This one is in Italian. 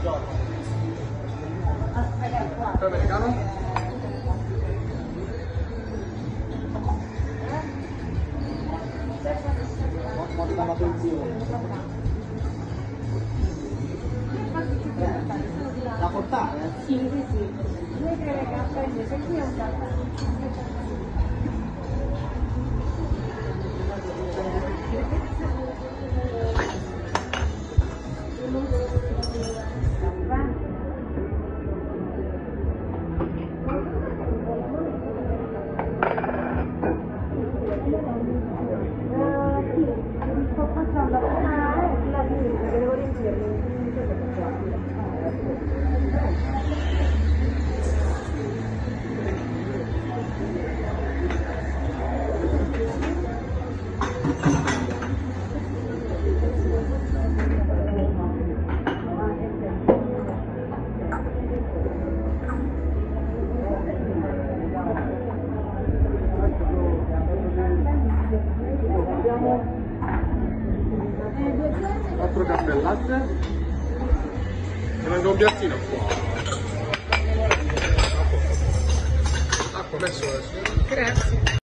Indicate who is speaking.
Speaker 1: Caffè americano?
Speaker 2: Da portare?
Speaker 3: Sì, sì, sì. Due creme caffè invece qui è un caffè. Sto facendo la sinistra, che devo riempirmi.
Speaker 1: Abbiamo 4 caffè e latte. E manca un piattino qua. Acqua, messo adesso.
Speaker 3: Grazie.